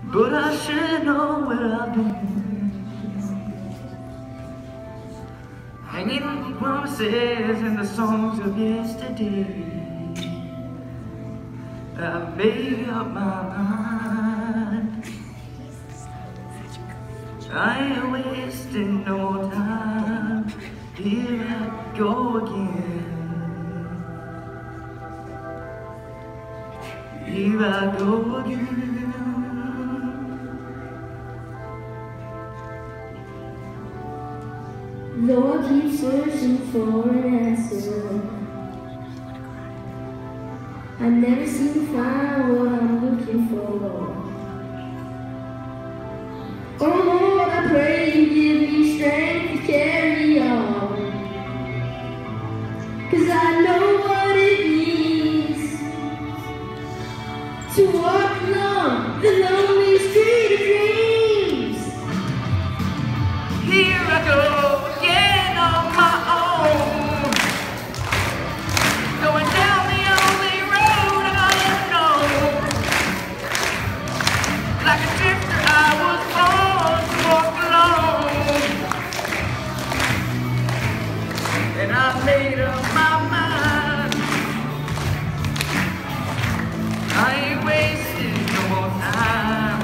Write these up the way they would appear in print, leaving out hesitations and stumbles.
but I sure know where I've been. Hanging on promises and the songs of yesterday. I've made up my mind. I ain't wasting no time. Here I go again. Here I go again. Though I keep searching for an answer, I never seem to find what I'm looking for. Oh Lord, I pray you give me strength to carry on, 'cause I know what it means to walk along the lonely street of dreams. Here I go again on my own, going down the only road I know. Like a drifter I was born to walk alone, and I made up my mind. I ain't wasting no more time.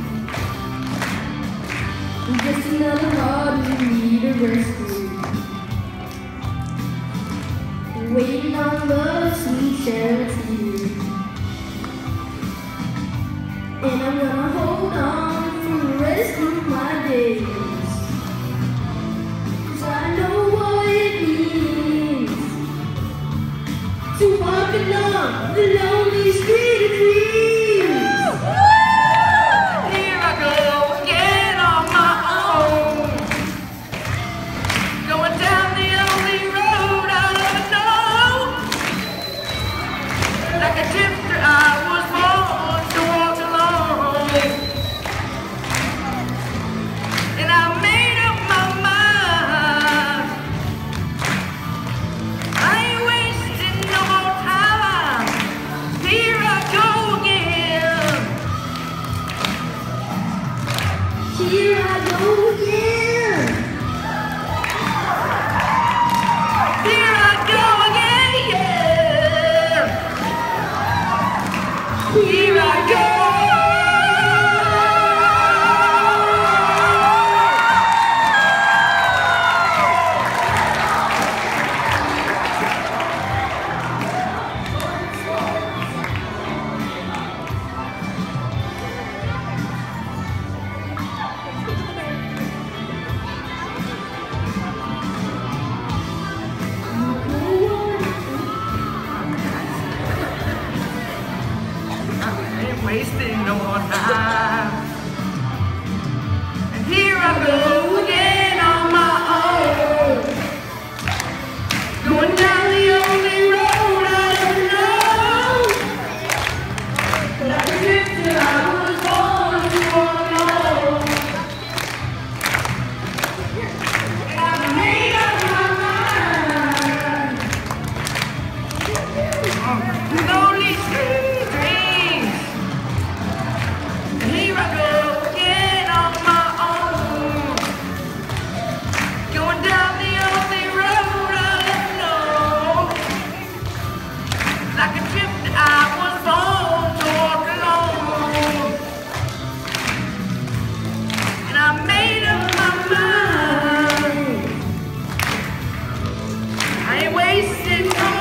Just another heart in need of rescue, waiting on love's sweet charity. And I'm gonna hold on for the rest of my days, 'cause I know what it means to walk along the lonely street of dreams. Here I go again on my own, going down the only road I know. Like a drifter I was born to walk alone, and I made up my mind. I ain't wasting no more time. Here I go again. Here I go again. Here I go again, yeah. Here I go. Wasting no more time. And here I go again on my own, going down the only road I know. Like a drifter I was born to walk alone, and I made up my mind. Lonely street dreams. Here I go again on my own, going down the only road I know. Like a drifter I was born to walk alone, and I made up my mind. I ain't wasting no